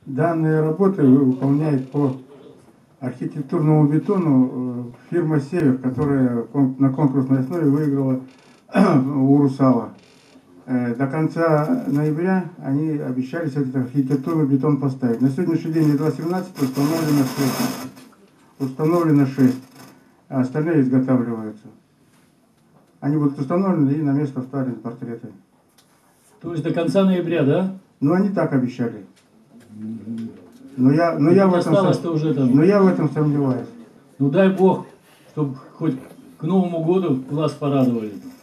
Данные работы выполняет по архитектурному бетону фирма «Север», которая на конкурсной основе выиграла у «Русала». До конца ноября они обещались этот архитектурный бетон поставить. На сегодняшний день 2.17 установлено 6, а остальные изготавливаются. Они будут установлены и на место вставлены портреты. То есть до конца ноября, да? Ну, они так обещали. Но я в этом сомневаюсь. Ну дай бог, чтобы хоть к Новому году глаз порадовали.